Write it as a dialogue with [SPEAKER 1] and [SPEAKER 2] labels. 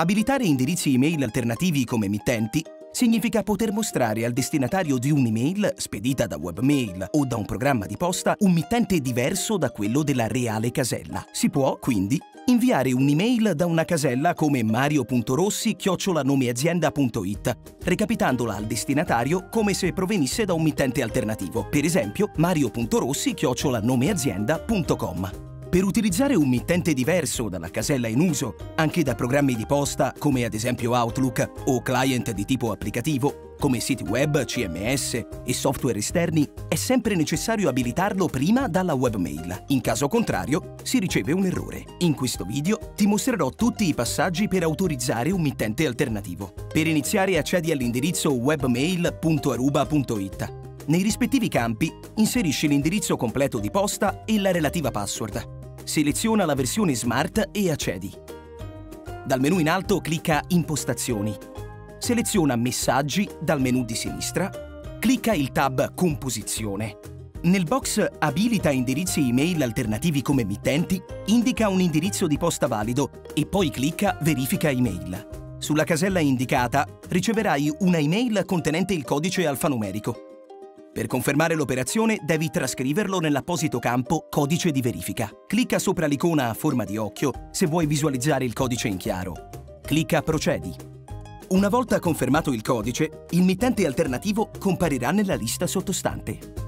[SPEAKER 1] Abilitare indirizzi email alternativi come emittenti significa poter mostrare al destinatario di un'email spedita da webmail o da un programma di posta un mittente diverso da quello della reale casella. Si può, quindi, inviare un'email da una casella come mario.rossi@nomeazienda.it, recapitandola al destinatario come se provenisse da un mittente alternativo, per esempio mario.rossi@nomeazienda.com. Per utilizzare un mittente diverso dalla casella in uso, anche da programmi di posta come ad esempio Outlook o client di tipo applicativo, come siti web, CMS e software esterni, è sempre necessario abilitarlo prima dalla webmail. In caso contrario, si riceve un errore. In questo video ti mostrerò tutti i passaggi per autorizzare un mittente alternativo. Per iniziare accedi all'indirizzo webmail.aruba.it. Nei rispettivi campi inserisci l'indirizzo completo di posta e la relativa password. Seleziona la versione Smart e accedi. Dal menu in alto clicca Impostazioni. Seleziona Messaggi dal menu di sinistra. Clicca il tab Composizione. Nel box Abilita indirizzi email alternativi come emittenti, indica un indirizzo di posta valido e poi clicca Verifica email. Sulla casella indicata riceverai una email contenente il codice alfanumerico. Per confermare l'operazione devi trascriverlo nell'apposito campo Codice di verifica. Clicca sopra l'icona a forma di occhio se vuoi visualizzare il codice in chiaro. Clicca Procedi. Una volta confermato il codice, il mittente alternativo comparirà nella lista sottostante.